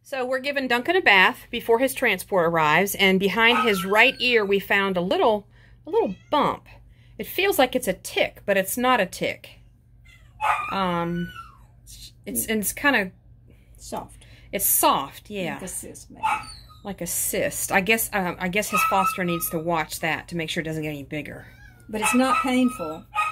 So we're giving Duncan a bath before his transport arrives, and behind his right ear we found a little bump. It feels like it's a tick, but it's not a tick. It's kind of soft. It's soft, yeah. Like a cyst, maybe. Like a cyst. I guess his foster needs to watch that to make sure it doesn't get any bigger. But it's not painful.